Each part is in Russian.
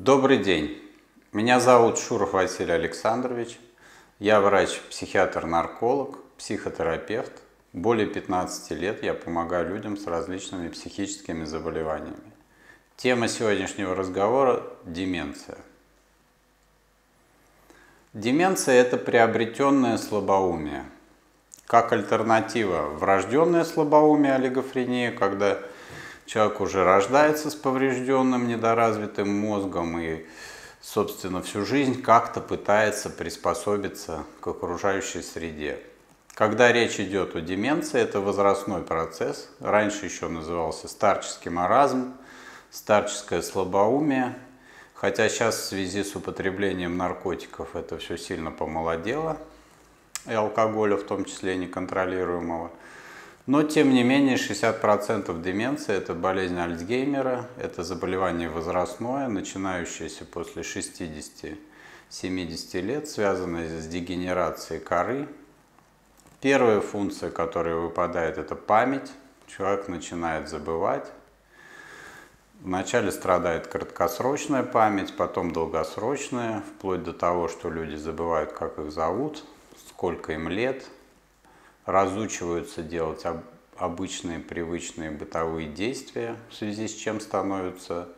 Добрый день. Меня зовут Шуров Василий Александрович. Я врач-психиатр-нарколог, психотерапевт. Более 15 лет я помогаю людям с различными психическими заболеваниями. Тема сегодняшнего разговора – деменция. Деменция – это приобретенное слабоумие. Как альтернатива врожденное слабоумие, олигофрения, когда человек уже рождается с поврежденным, недоразвитым мозгом и, собственно, всю жизнь как-то пытается приспособиться к окружающей среде. Когда речь идет о деменции, это возрастной процесс, раньше еще назывался старческий маразм, старческое слабоумие, хотя сейчас в связи с употреблением наркотиков это все сильно помолодело, и алкоголя в том числе неконтролируемого. Но, тем не менее, 60% деменции – это болезнь Альцгеймера, это заболевание возрастное, начинающееся после 60-70 лет, связанное с дегенерацией коры. Первая функция, которая выпадает, это память. Человек начинает забывать. Вначале страдает краткосрочная память, потом долгосрочная, вплоть до того, что люди забывают, как их зовут, сколько им лет. Разучиваются делать обычные, привычные бытовые действия, в связи с чем становятся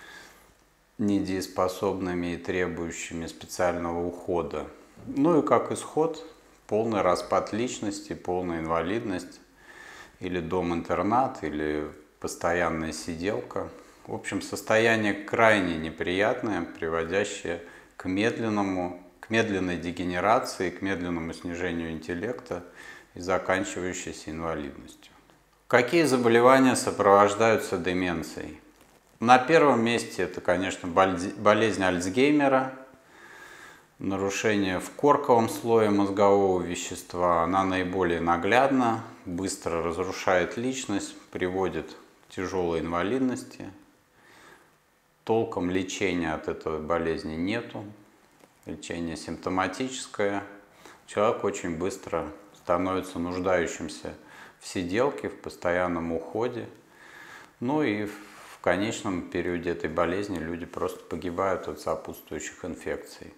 недееспособными и требующими специального ухода. Ну и как исход, полный распад личности, полная инвалидность, или дом-интернат, или постоянная сиделка. В общем, состояние крайне неприятное, приводящее к медленной дегенерации, к медленному снижению интеллекта и заканчивающейся инвалидностью. Какие заболевания сопровождаются деменцией? На первом месте это, конечно, болезнь Альцгеймера, нарушение в корковом слое мозгового вещества. Она наиболее наглядна, быстро разрушает личность, приводит к тяжелой инвалидности. Толком лечения от этой болезни нету. Лечение симптоматическое. Человек очень быстро становится нуждающимся в сиделке, в постоянном уходе. Ну и в конечном периоде этой болезни люди просто погибают от сопутствующих инфекций.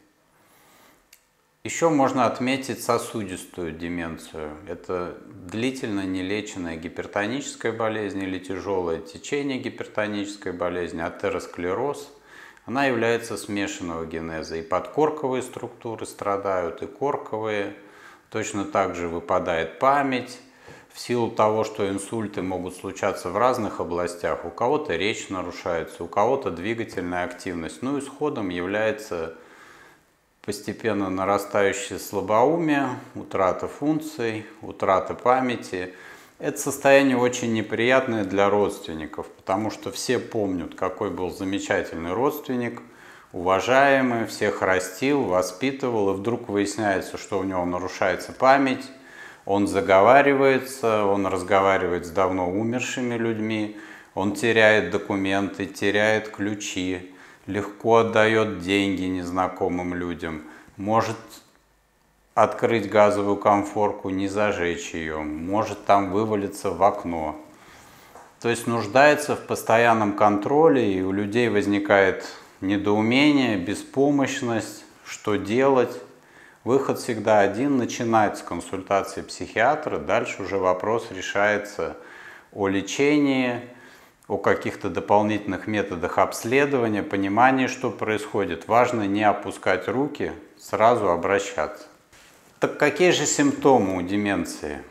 Еще можно отметить сосудистую деменцию. Это длительно нелеченная гипертоническая болезнь или тяжелое течение гипертонической болезни, атеросклероз. Она является смешанного генеза. И подкорковые структуры страдают, и корковые. Точно так же выпадает память. В силу того, что инсульты могут случаться в разных областях, у кого-то речь нарушается, у кого-то двигательная активность. Ну, исходом является постепенно нарастающее слабоумие, утрата функций, утрата памяти. Это состояние очень неприятное для родственников, потому что все помнят, какой был замечательный родственник, уважаемый, всех растил, воспитывал, и вдруг выясняется, что у него нарушается память, он заговаривается, он разговаривает с давно умершими людьми, он теряет документы, теряет ключи, легко отдает деньги незнакомым людям, может открыть газовую конфорку, не зажечь ее, может там вывалиться в окно. То есть нуждается в постоянном контроле, и у людей возникает недоумение, беспомощность, что делать. Выход всегда один, начинать с консультации психиатра, дальше уже вопрос решается о лечении, о каких-то дополнительных методах обследования, понимании, что происходит. Важно не опускать руки, сразу обращаться. Так какие же симптомы у деменции?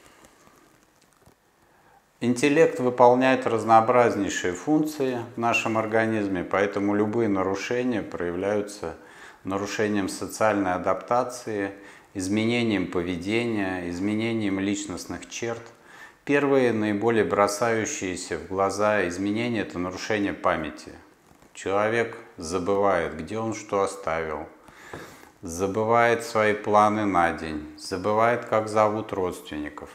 Интеллект выполняет разнообразнейшие функции в нашем организме, поэтому любые нарушения проявляются нарушением социальной адаптации, изменением поведения, изменением личностных черт. Первые, наиболее бросающиеся в глаза изменения – это нарушение памяти. Человек забывает, где он что оставил, забывает свои планы на день, забывает, как зовут родственников.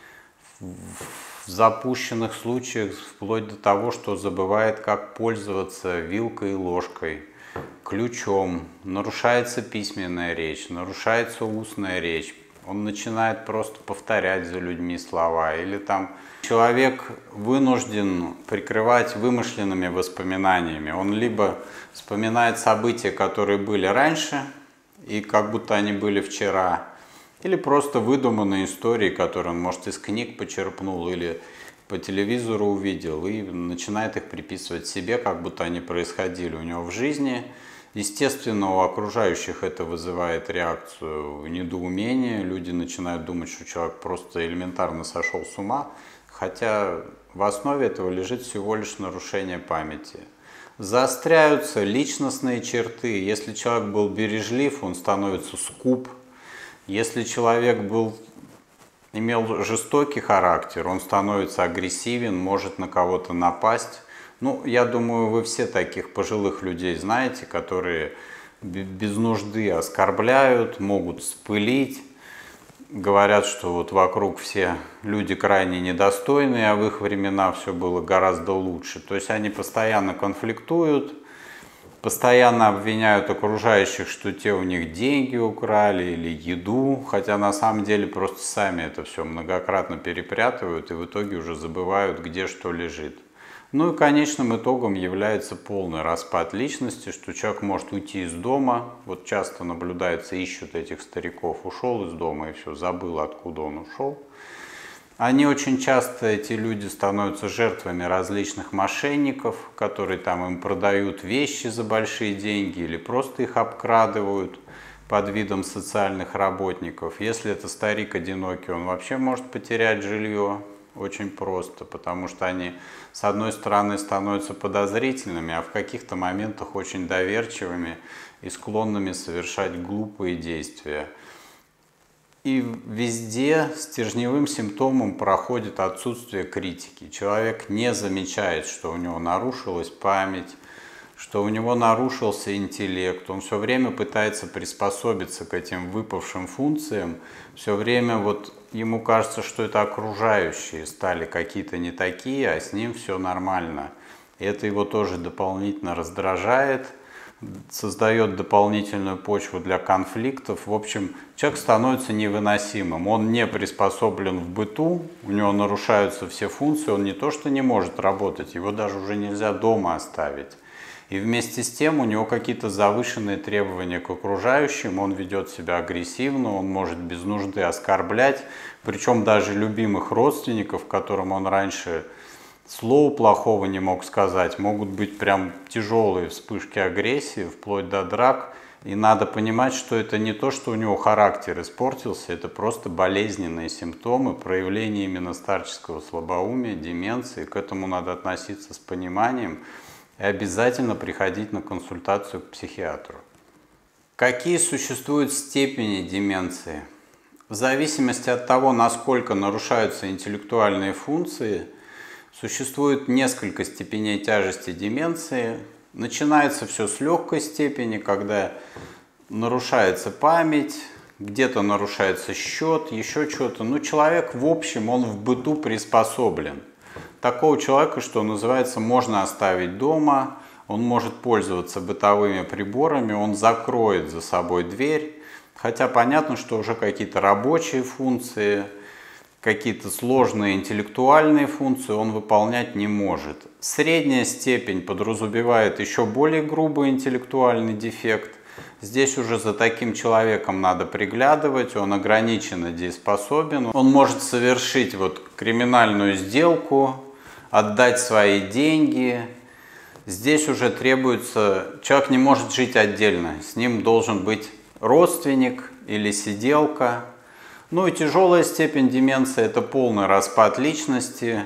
В запущенных случаях вплоть до того, что забывает, как пользоваться вилкой и ложкой, ключом, нарушается письменная речь, нарушается устная речь, Он начинает просто повторять за людьми слова. Или там человек вынужден прикрывать вымышленными воспоминаниями. Он либо вспоминает события, которые были раньше, и как будто они были вчера, или просто выдуманные истории, которые он, может, из книг почерпнул или по телевизору увидел, и начинает их приписывать себе, как будто они происходили у него в жизни. Естественно, у окружающих это вызывает реакцию недоумения. Люди начинают думать, что человек просто элементарно сошел с ума, хотя в основе этого лежит всего лишь нарушение памяти. Заостряются личностные черты. Если человек был бережлив, он становится скуп. Если человек имел жестокий характер, он становится агрессивен, может на кого-то напасть. Ну, я думаю, вы все таких пожилых людей знаете, которые без нужды оскорбляют, могут спылить, говорят, что вот вокруг все люди крайне недостойные, а в их времена все было гораздо лучше. То есть они постоянно конфликтуют, постоянно обвиняют окружающих, что те у них деньги украли или еду, хотя на самом деле просто сами это все многократно перепрятывают и в итоге уже забывают, где что лежит. Ну и конечным итогом является полный распад личности, что человек может уйти из дома. Вот часто наблюдается, ищут этих стариков. Ушел из дома и все, забыл, откуда он ушел. Они очень часто, эти люди, становятся жертвами различных мошенников, которые там им продают вещи за большие деньги или просто их обкрадывают под видом социальных работников. Если это старик одинокий, он вообще может потерять жилье. Очень просто, потому что они, с одной стороны, становятся подозрительными, а в каких-то моментах очень доверчивыми и склонными совершать глупые действия. И везде стержневым симптомом проходит отсутствие критики. Человек не замечает, что у него нарушилась память, что у него нарушился интеллект. Он все время пытается приспособиться к этим выпавшим функциям. Все время вот ему кажется, что это окружающие стали какие-то не такие, а с ним все нормально. И это его тоже дополнительно раздражает, создает дополнительную почву для конфликтов. В общем, человек становится невыносимым. Он не приспособлен в быту, у него нарушаются все функции, он не то что не может работать, его даже уже нельзя дома оставить. И вместе с тем у него какие-то завышенные требования к окружающим, он ведет себя агрессивно, он может без нужды оскорблять, причем даже любимых родственников, которым он раньше слова плохого не мог сказать, могут быть прям тяжелые вспышки агрессии, вплоть до драк. И надо понимать, что это не то, что у него характер испортился, это просто болезненные симптомы, проявления именно старческого слабоумия, деменции. К этому надо относиться с пониманием. И обязательно приходить на консультацию к психиатру. Какие существуют степени деменции? В зависимости от того, насколько нарушаются интеллектуальные функции, существует несколько степеней тяжести деменции. Начинается все с легкой степени, когда нарушается память, где-то нарушается счет, еще что-то. Но человек, в общем, он в быту приспособлен. Такого человека, что называется, можно оставить дома, он может пользоваться бытовыми приборами, он закроет за собой дверь, хотя понятно, что уже какие-то рабочие функции, какие-то сложные интеллектуальные функции он выполнять не может. Средняя степень подразумевает еще более грубый интеллектуальный дефект. Здесь уже за таким человеком надо приглядывать, он ограниченно дееспособен, он может совершить вот криминальную сделку, отдать свои деньги. Здесь уже требуется, человек не может жить отдельно, с ним должен быть родственник или сиделка. Ну и тяжелая степень деменции – это полный распад личности,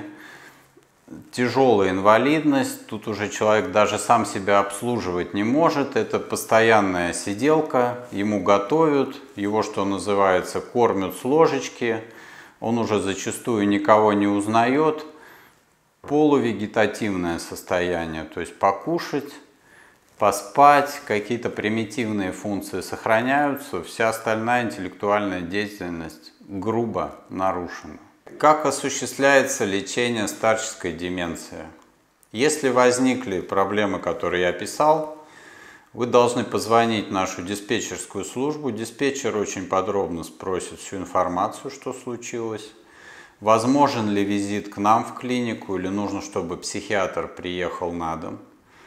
тяжелая инвалидность. Тут уже человек даже сам себя обслуживать не может, это постоянная сиделка, ему готовят, его, что называется, кормят с ложечки, он уже зачастую никого не узнает. Полувегетативное состояние, то есть покушать, поспать, какие-то примитивные функции сохраняются, вся остальная интеллектуальная деятельность грубо нарушена. Как осуществляется лечение старческой деменции? Если возникли проблемы, которые я описал, вы должны позвонить в нашу диспетчерскую службу. Диспетчер очень подробно спросит всю информацию, что случилось. Возможен ли визит к нам в клинику или нужно, чтобы психиатр приехал на дом.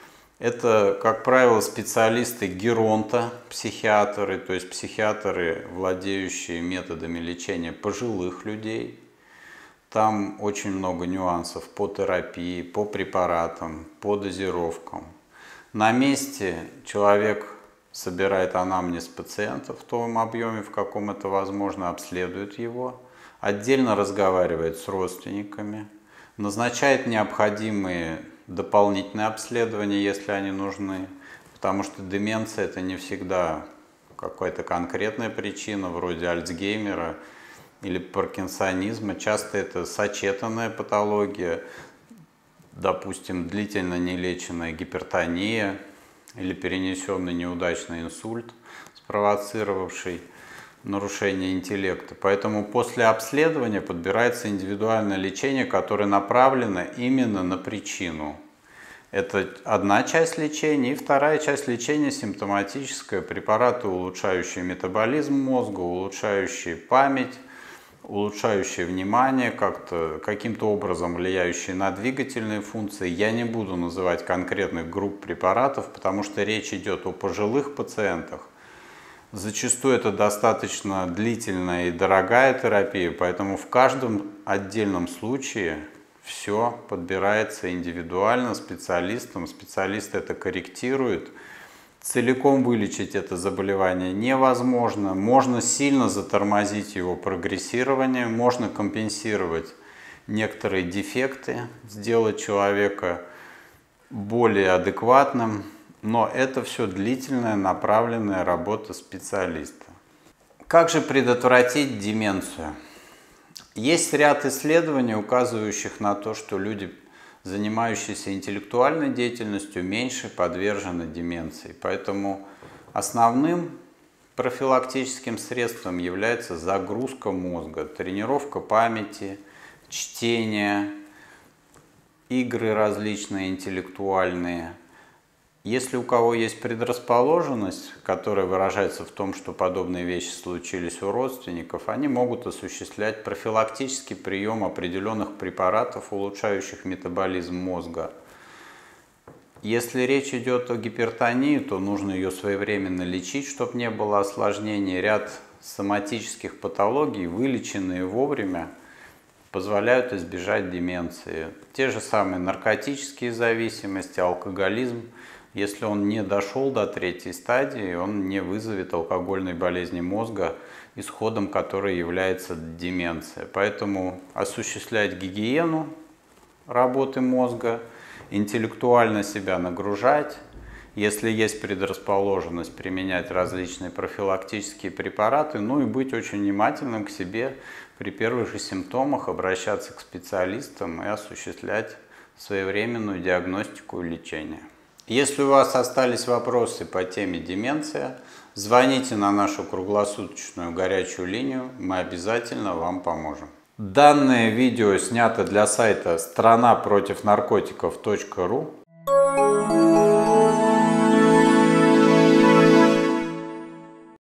Это, как правило, специалисты геронто, психиатры, то есть психиатры, владеющие методами лечения пожилых людей. Там очень много нюансов по терапии, по препаратам, по дозировкам. На месте человек собирает анамнез пациента в том объеме, в каком это возможно, обследует его, отдельно разговаривает с родственниками, назначает необходимые дополнительные обследования, если они нужны, потому что деменция — это не всегда какая-то конкретная причина, вроде Альцгеймера или паркинсонизма. Часто это сочетанная патология, допустим, длительно нелеченная гипертония или перенесенный неудачный инсульт, спровоцировавший нарушение интеллекта. Поэтому после обследования подбирается индивидуальное лечение, которое направлено именно на причину. Это одна часть лечения. И вторая часть лечения симптоматическая. Препараты, улучшающие метаболизм мозга, улучшающие память, улучшающие внимание, каким-то образом влияющие на двигательные функции. Я не буду называть конкретных групп препаратов, потому что речь идет о пожилых пациентах. Зачастую это достаточно длительная и дорогая терапия, поэтому в каждом отдельном случае все подбирается индивидуально специалистом. Специалист это корректирует. Целиком вылечить это заболевание невозможно. Можно сильно затормозить его прогрессирование, можно компенсировать некоторые дефекты, сделать человека более адекватным. Но это все длительная, направленная работа специалиста. Как же предотвратить деменцию? Есть ряд исследований, указывающих на то, что люди, занимающиеся интеллектуальной деятельностью, меньше подвержены деменции. Поэтому основным профилактическим средством является загрузка мозга, тренировка памяти, чтение, игры различные интеллектуальные. Если у кого есть предрасположенность, которая выражается в том, что подобные вещи случились у родственников, они могут осуществлять профилактический прием определенных препаратов, улучшающих метаболизм мозга. Если речь идет о гипертонии, то нужно ее своевременно лечить, чтобы не было осложнений. Ряд соматических патологий, вылеченные вовремя, позволяют избежать деменции. Те же самые наркотические зависимости, алкоголизм. Если он не дошел до третьей стадии, он не вызовет алкогольной болезни мозга, исходом которой является деменция. Поэтому осуществлять гигиену работы мозга, интеллектуально себя нагружать, если есть предрасположенность, применять различные профилактические препараты, ну и быть очень внимательным к себе при первых же симптомах, обращаться к специалистам и осуществлять своевременную диагностику и лечение. Если у вас остались вопросы по теме деменция, звоните на нашу круглосуточную горячую линию, мы обязательно вам поможем. Данное видео снято для сайта странапротивнаркотиков.ру.